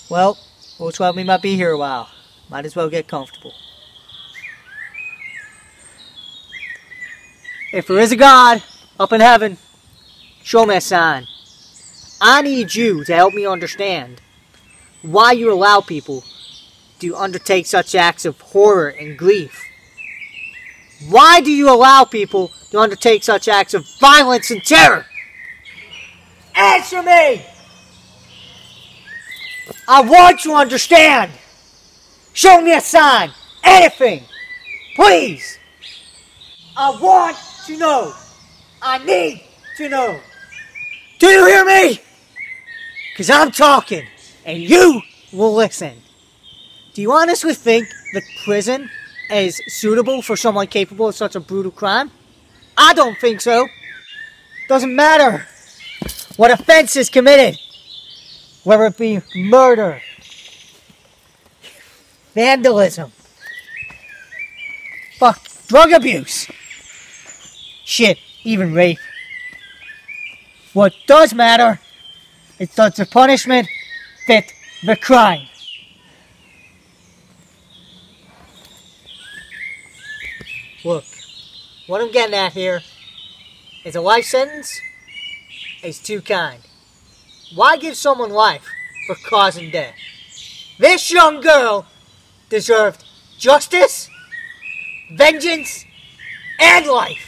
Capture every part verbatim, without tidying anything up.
Well, looks like we might be here a while. Might as well get comfortable. If there is a God up in heaven, show me a sign. I need you to help me understand why you allow people to undertake such acts of horror and grief. Why do you allow people to undertake such acts of violence and terror? Answer me! I want to understand. Show me a sign. Anything. Please. I want to know. I need to know. Do you hear me? Because I'm talking and you will listen. Do you honestly think that prison is suitable for someone capable of such a brutal crime? I don't think so. Doesn't matter what offense is committed. Whether it be murder, vandalism, fuck, drug abuse, shit, even rape. What does matter is does the punishment fit the crime? Look, what I'm getting at here is a life sentence is too kind. Why give someone life for causing death? This young girl deserved justice, vengeance, and life.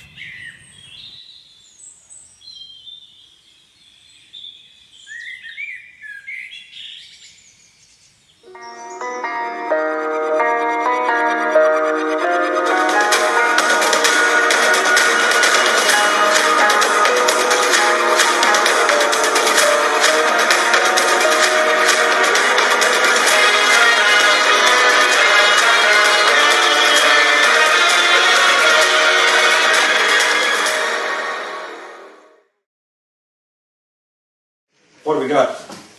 What do we got?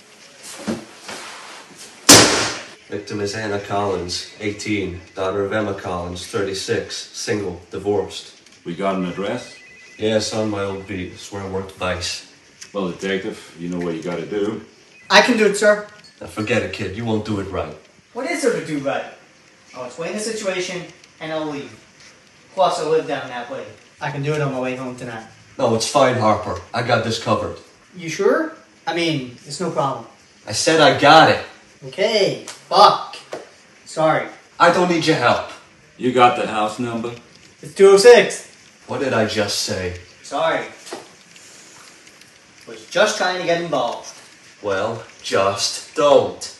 Victim is Anna Collins, eighteen, daughter of Emma Collins, thirty-six, single, divorced. We got an address? Yes, on my old beat. It's where I worked Vice. Well, detective, you know what you gotta do. I can do it, sir. Now forget it, kid. You won't do it right. What is there to do right? I'll explain the situation and I'll leave. Plus, I live down that way. I can do it on my way home tonight. No, it's fine, Harper. I got this covered. You sure? I mean, it's no problem. I said I got it. Okay, fuck. Sorry. I don't need your help. You got the house number? It's two oh six. What did I just say? Sorry. Was just trying to get involved. Well, just don't.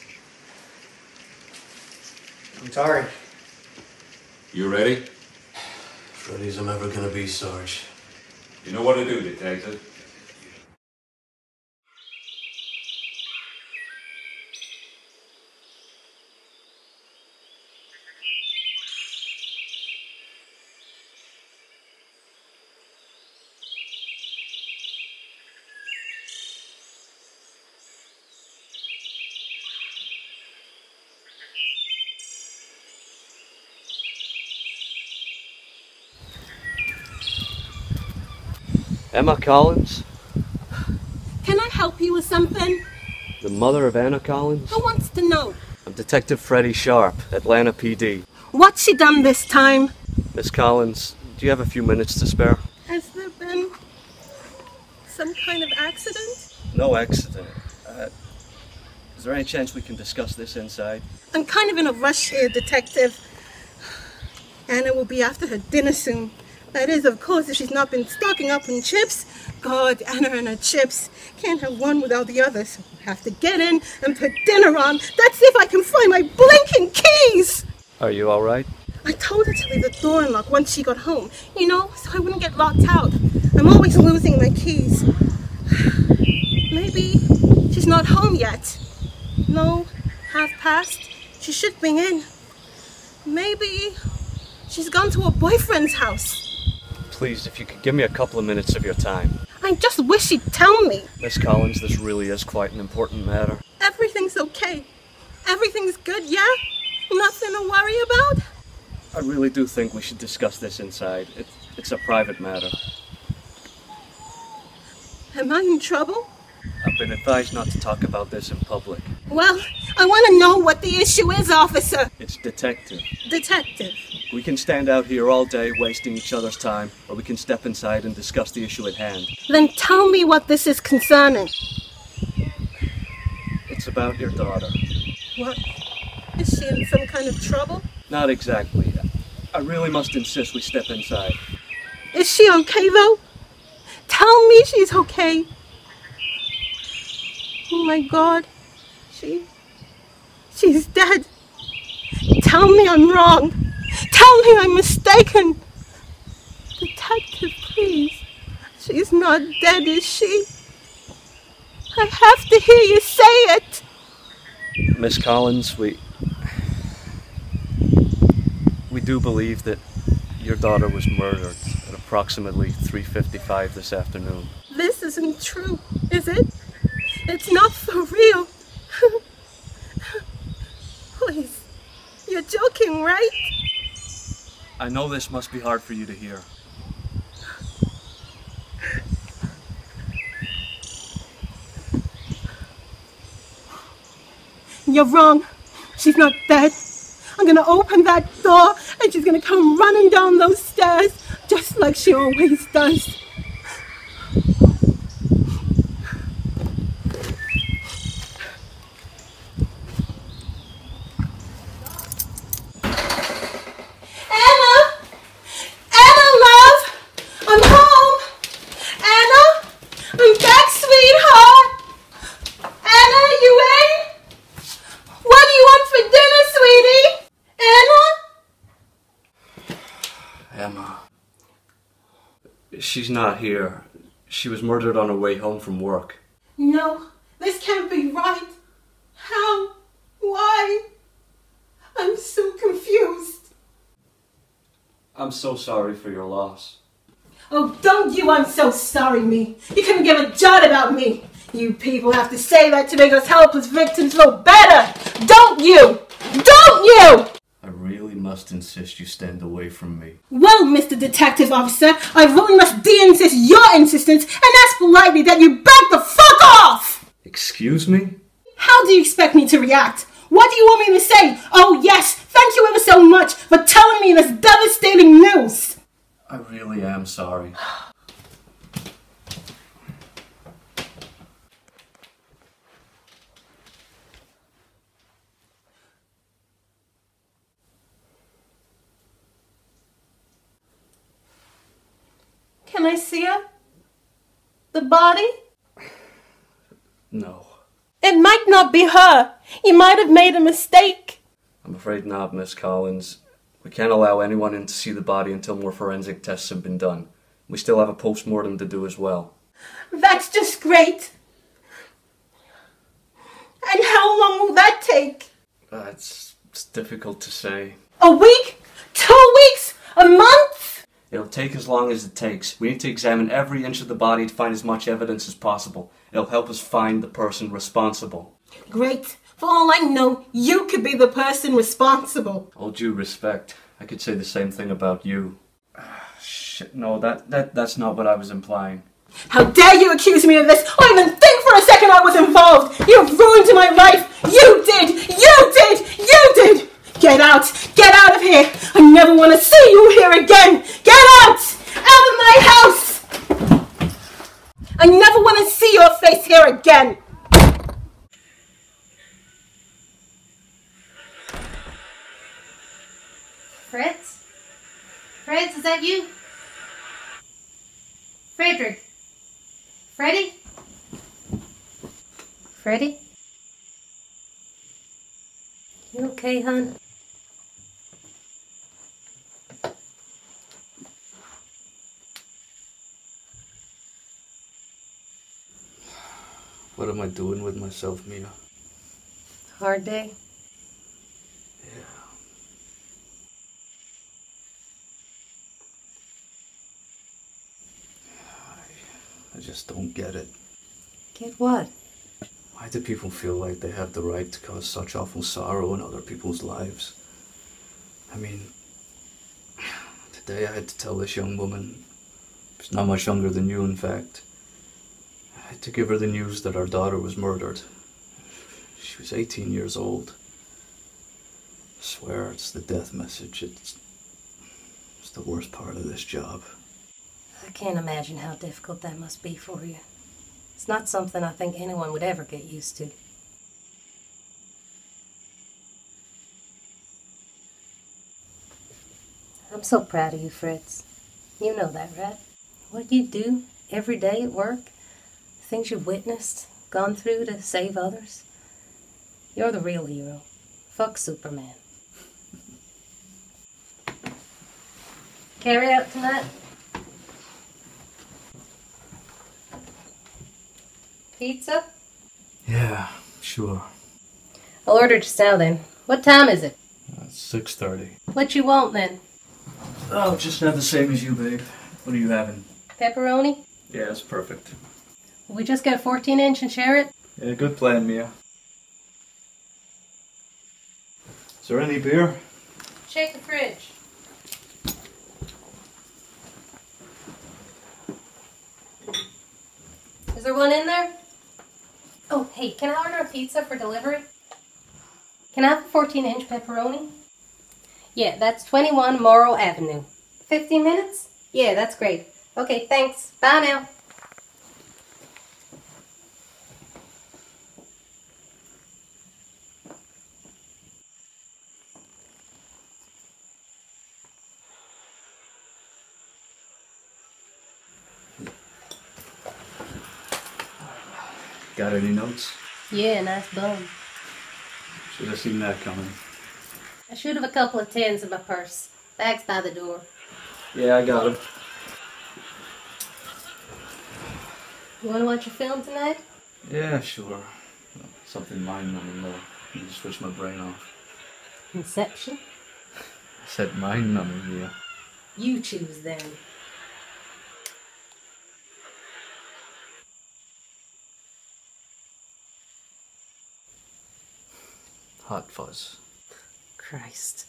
I'm sorry. You ready? Freddie's I'm ever gonna be, Sarge. You know what to do, detective. Emma Collins? Can I help you with something? The mother of Anna Collins? Who wants to know? I'm Detective Freddie Sharp, Atlanta P D. What's she done this time? Miss Collins, do you have a few minutes to spare? Has there been some kind of accident? No accident. Uh, is there any chance we can discuss this inside? I'm kind of in a rush here, Detective. Anna will be after her dinner soon. That is, of course, if she's not been stocking up on chips. God, Anna and her chips. Can't have one without the other, so I have to get in and put dinner on. That's if I can find my blinking keys! Are you alright? I told her to leave the door unlocked once she got home, you know, so I wouldn't get locked out. I'm always losing my keys. Maybe she's not home yet. No, half past. She should be in. Maybe she's gone to her boyfriend's house. Please, if you could give me a couple of minutes of your time. I just wish she'd tell me. Miss Collins, this really is quite an important matter. Everything's okay. Everything's good, yeah? Nothing to worry about? I really do think we should discuss this inside. It, it's a private matter. Am I in trouble? I've been advised not to talk about this in public. Well, I want to know what the issue is, officer. It's detective. Detective. We can stand out here all day wasting each other's time, or we can step inside and discuss the issue at hand. Then tell me what this is concerning. It's about your daughter. What? Is she in some kind of trouble? Not exactly. I really must insist we step inside. Is she okay, though? Tell me she's okay. Oh my God. She... She's dead. Tell me I'm wrong. Tell me I'm mistaken. Detective, please. She's not dead, is she? I have to hear you say it. Miss Collins, we... We do believe that your daughter was murdered at approximately three fifty-five this afternoon. This isn't true, is it? It's not for real. Please, you're joking, right? I know this must be hard for you to hear. You're wrong. She's not dead. I'm gonna open that door and she's gonna come running down those stairs just like she always does. Anna! Anna, love! I'm home! Anna! I'm back, sweetheart! Anna, you in? What do you want for dinner, sweetie? Anna? Emma. She's not here. She was murdered on her way home from work. No, this can't be right. How? Why? I'm so confused. I'm so sorry for your loss. Oh, don't you I'm so sorry me. You couldn't give a jot about me. You people have to say that to make us helpless victims feel better. Don't you? Don't you? I really must insist you stand away from me. Well, Mister Detective Officer, I really must de-insist your insistence and ask politely that you back the fuck off! Excuse me? How do you expect me to react? What do you want me to say? Oh yes, thank you ever so much for telling me this devastating news. I really am sorry. Can I see her? The body? No. It might not be her. You might have made a mistake. I'm afraid not, Miss Collins. We can't allow anyone in to see the body until more forensic tests have been done. We still have a post-mortem to do as well. That's just great. And how long will that take? Uh, it's, it's difficult to say. A week? Two weeks? A month? It'll take as long as it takes. We need to examine every inch of the body to find as much evidence as possible. It'll help us find the person responsible. Great. For all I know, you could be the person responsible. All due respect, I could say the same thing about you. Ah, shit, no, that, that, that's not what I was implying. How dare you accuse me of this, or even think for a second I was involved! You've ruined my life! You did! You did! You did! Get out! Get out of here! I never want to see you here again! Get out! Out of my house! I never want to see your face here again! Fritz? Fritz, is that you? Frederick? Freddie? Freddie? You okay, hon? What am I doing with myself, Mia? Hard day? Yeah. I, I just don't get it. Get what? Why do people feel like they have the right to cause such awful sorrow in other people's lives? I mean, today I had to tell this young woman, she's not much younger than you in fact, I had to give her the news that our daughter was murdered. She was eighteen years old. I swear it's the death message. It's, it's the worst part of this job. I can't imagine how difficult that must be for you. It's not something I think anyone would ever get used to. I'm so proud of you, Fritz. You know that, right? What you do every day at work, things you've witnessed, gone through to save others. You're the real hero. Fuck Superman. Carry out tonight? Pizza? Yeah, sure. I'll order just now then. What time is it? Uh, six thirty. What you want then? Oh, just have the same as you, babe. What are you having? Pepperoni? Yeah, it's perfect. Will we just get a fourteen inch and share it? Yeah, good plan, Mia. Is there any beer? Check the fridge. Is there one in there? Oh, hey, can I order a pizza for delivery? Can I have a fourteen inch pepperoni? Yeah, that's twenty-one Morrow Avenue. fifteen minutes? Yeah, that's great. Okay, thanks. Bye now. Got any notes? Yeah, nice bum. Should have seen that coming. I should have a couple of tens in my purse. Bag's by the door. Yeah, I got him. You want to watch a film tonight? Yeah, sure. Something mind-numbing though. You just switch my brain off. Inception? I said mind-numbing, yeah. You choose then. Hot Fuzz. Christ.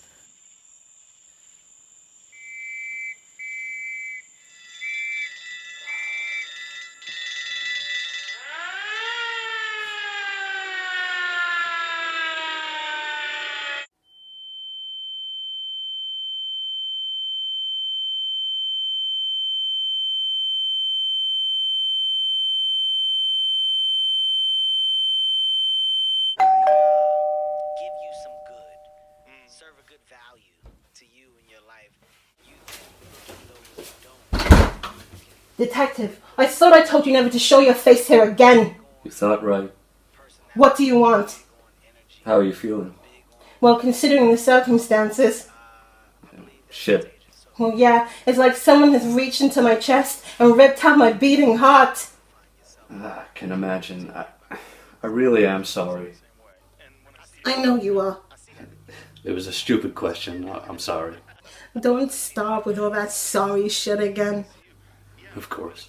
Give you some good, serve a good value to you in your life. You those who don't. Detective, I thought I told you never to show your face here again. You thought right. What do you want? How are you feeling? Well, considering the circumstances. Shit. Well, yeah, it's like someone has reached into my chest and ripped out my beating heart. I can imagine. I, I really am sorry. I know you are. It was a stupid question. I, I'm sorry. Don't start with all that sorry shit again. Of course.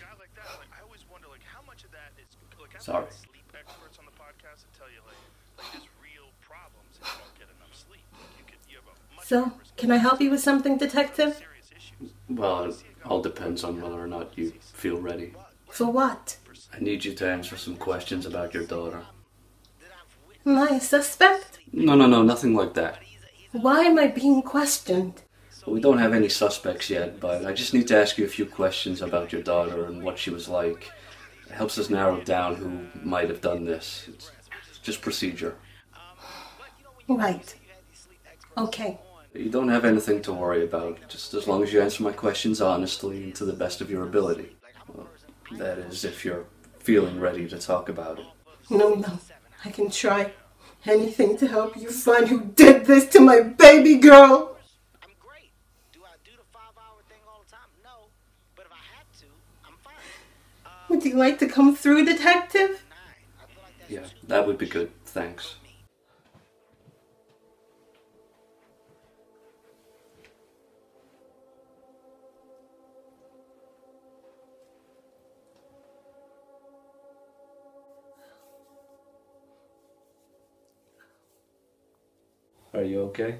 Sorry. So, can I help you with something, Detective? Well, it all depends on whether or not you feel ready. For what? I need you to answer some questions about your daughter. My suspect? No, no, no, nothing like that. Why am I being questioned? We don't have any suspects yet, but I just need to ask you a few questions about your daughter and what she was like. It helps us narrow down who might have done this. It's just procedure. Right. Okay. You don't have anything to worry about, just as long as you answer my questions honestly and to the best of your ability. Well, that is, if you're feeling ready to talk about it. No, no. I can try anything to help you find who did this to my baby girl. I'm great. Do I do the five-hour thing all the time? No. But if I had to, I'm fine. Uh, Would you like to come through, Detective? Yeah, that would be good. Thanks. Are you okay?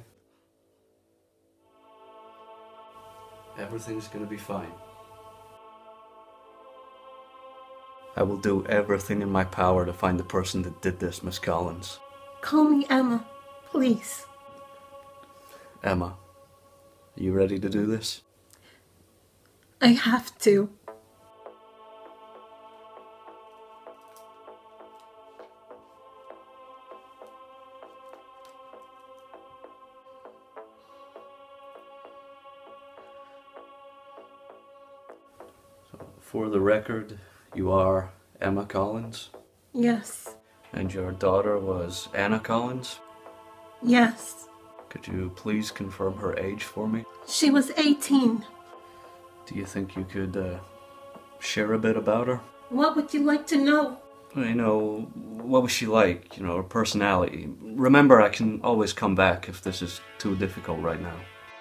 Everything's gonna be fine. I will do everything in my power to find the person that did this, Miss Collins. Call me Emma, please. Emma, are you ready to do this? I have to. For the record, you are Emma Collins? Yes. And your daughter was Anna Collins? Yes. Could you please confirm her age for me? She was eighteen. Do you think you could uh, share a bit about her? What would you like to know? You know, what was she like? You know, her personality. Remember, I can always come back if this is too difficult right now.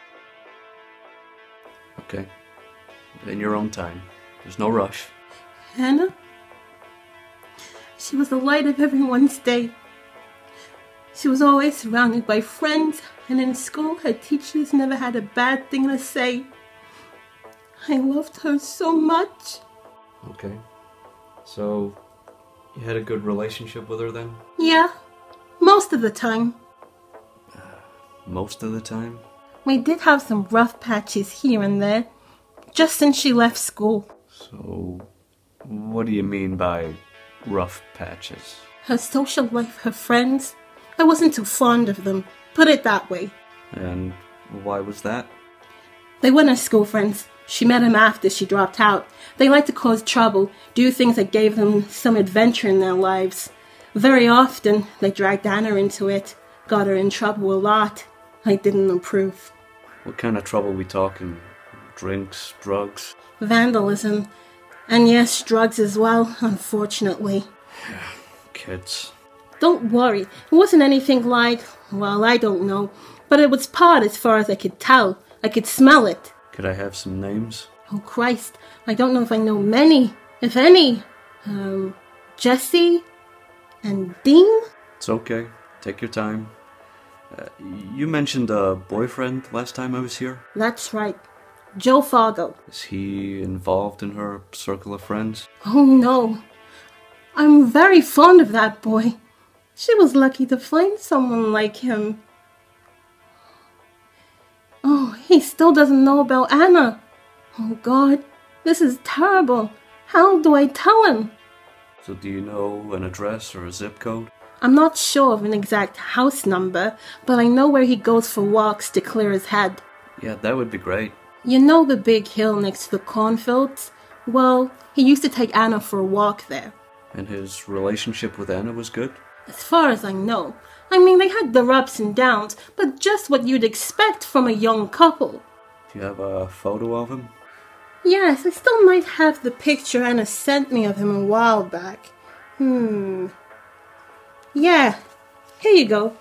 Okay. In your own time. There's no rush. Hannah? She was the light of everyone's day. She was always surrounded by friends, and in school her teachers never had a bad thing to say. I loved her so much. Okay. So, you had a good relationship with her then? Yeah, most of the time. Uh, most of the time? We did have some rough patches here and there, just since she left school. So, what do you mean by rough patches? Her social life, her friends, I wasn't too fond of them, put it that way. And why was that? They weren't her school friends. She met him after she dropped out. They liked to cause trouble, do things that gave them some adventure in their lives. Very often, they dragged Anna into it, got her in trouble a lot. I didn't approve. What kind of trouble we talking? Drinks, drugs? Vandalism. And yes, drugs as well, unfortunately. Kids. Don't worry, it wasn't anything like, well, I don't know, but it was pot as far as I could tell. I could smell it. Could I have some names? Oh Christ, I don't know if I know many, if any. Um, Jesse and Dean? It's okay. Take your time. Uh, you mentioned a boyfriend last time I was here? That's right. Joe Fargo. Is he involved in her circle of friends? Oh no. I'm very fond of that boy. She was lucky to find someone like him. Oh, he still doesn't know about Anna. Oh God, this is terrible. How do I tell him? So do you know an address or a zip code? I'm not sure of an exact house number, but I know where he goes for walks to clear his head. Yeah, that would be great. You know the big hill next to the cornfields? Well, he used to take Anna for a walk there. And his relationship with Anna was good? As far as I know. I mean, they had their ups and downs, but just what you'd expect from a young couple. Do you have a photo of him? Yes, I still might have the picture Anna sent me of him a while back. Hmm. Yeah, here you go.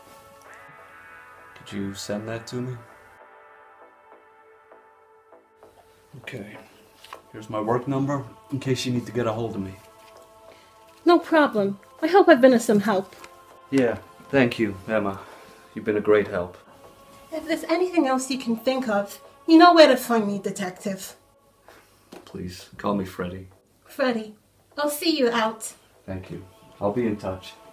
Could you send that to me? Okay. Here's my work number, in case you need to get a hold of me. No problem. I hope I've been of some help. Yeah, thank you, Emma. You've been a great help. If there's anything else you can think of, you know where to find me, Detective. Please, call me Freddie. Freddie, I'll see you out. Thank you. I'll be in touch.